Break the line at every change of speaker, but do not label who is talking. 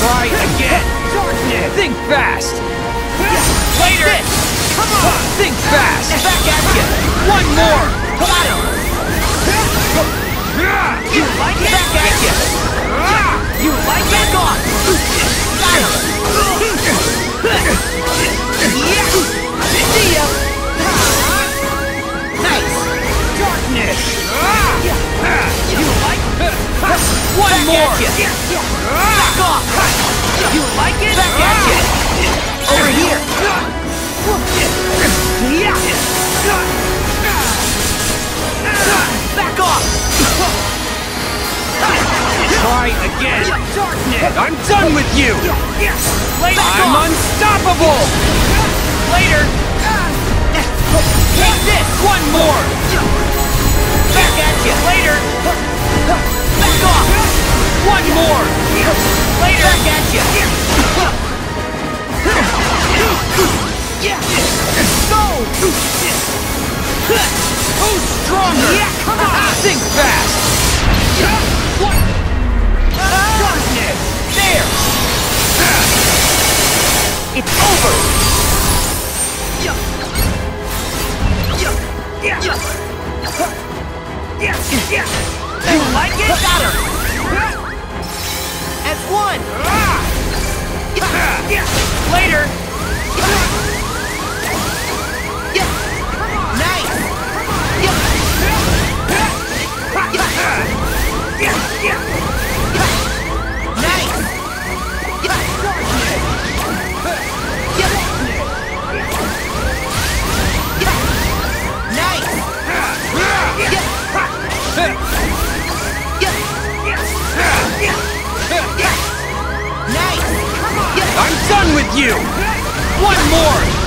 Try again.
Darkness.
Think fast.
Later. Come on.
Think fast.
Back at you.
One more.
Got him. You like it? Back at you. You like it? Back off. Got him. Yeah. See ya. Nice. Darkness. You like it?
One
Back
more.
at you. Back off. You like it? Back at you. Over here. Yeah. Back off.
Try again.
Darkness.
I'm done with you.
Later.
I'm unstoppable.
Later. Take this.
One more.
Back at you. Later. Back off.
One more.
Later. Back at you. Go.
Who's stronger?
Yeah, come on.
Think fast.
What? Darkness.
There.
It's over. You like it? Got him. As one. Later. Nice.
I'm done with you. One more.